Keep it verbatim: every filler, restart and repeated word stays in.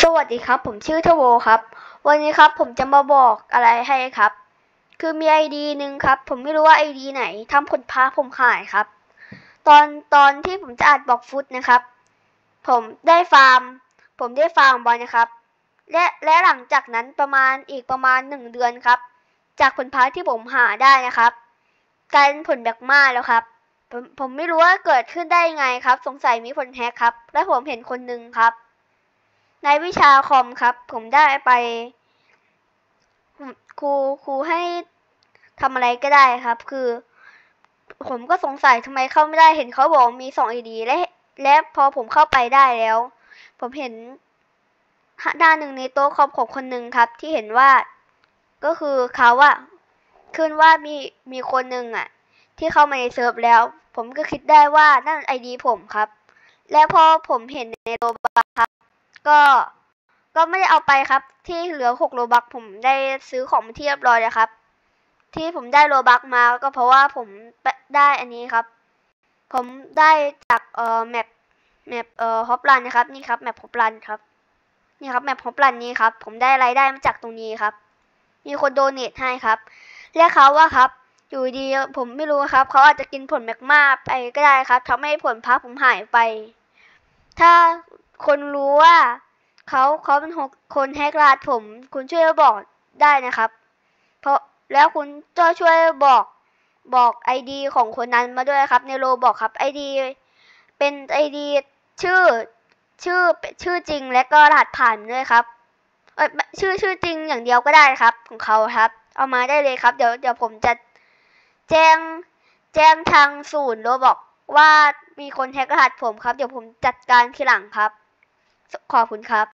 สวัสดีครับผมชื่อทโวครับวันนี้ครับผมจะมาบอกอะไรให้ครับคือมี ไอ ดี หนึ่งครับผมไม่รู้ว่า ไอ ดี ไหนทำผลพาผมหายครับตอนตอนที่ผมจะอัดบล็อกฟุตนะครับผมได้ฟาร์มผมได้ฟาร์มบอลนะครับและและหลังจากนั้นประมาณอีกประมาณหนึ่งเดือนครับจากผลพาที่ผมหาได้นะครับกลายเป็นผลแบกมาแล้วครับผมผมไม่รู้ว่าเกิดขึ้นได้ยังไงครับสงสัยมีคนแฮกครับและผมเห็นคนหนึ่งครับในวิชาคอมครับผมได้ไปครูครูให้ทำอะไรก็ได้ครับคือผมก็สงสัยทำไมเข้าไม่ได้เห็นเขาบอกมีสอง ไอ ดี และและพอผมเข้าไปได้แล้วผมเห็นด้านหนึ่งในโต๊ะคอมของคนหนึ่งครับที่เห็นว่าก็คือเขาอะขึ้นว่ามีมีคนหนึ่งอะที่เข้ามาในเซิร์ฟแล้วผมก็คิดได้ว่านั่น ไอ ดี ผมครับและพอผมเห็นในโลบัคครับก็ก็ไม่ได้เอาไปครับที่เหลือหกโลบัคผมได้ซื้อของมาที่เรียบร้อยแล้วครับที่ผมได้โลบัคมาก็เพราะว่าผมได้อันนี้ครับผมได้จากเอ่อแมปแมปเอ่อฮอปลันนะครับนี่ครับแมปฮอปลันครับนี่ครับแมปฮอปลันนี้ครับผมได้รายได้มาจากตรงนี้ครับมีคนโดเนทให้ครับและเขาว่าครับอยู่ดีผมไม่รู้ครับเขาอาจจะกินผลแมกมาไปก็ได้ครับทำให้ผลพักผมหายไปถ้าคนรู้ว่าเขาเขาเป็นคนแฮกรหัสผมคุณช่วยบอกได้นะครับเพราะแล้วคุณก็ช่วยบอกบอก ไอ ดี ของคนนั้นมาด้วยครับในโลบอกครับ ไอ ดี เป็น ไอ ดี ชื่อชื่อชื่อจริงและก็รหัสผ่านด้วยครับเออชื่อชื่อจริงอย่างเดียวก็ได้ครับของเขาครับเอามาได้เลยครับเดี๋ยวเดี๋ยวผมจะแจ้งแจ้งทางศูนย์โลบอกว่ามีคนแฮกรหัสผมครับเดี๋ยวผมจัดการทีหลังครับขอบคุณครับ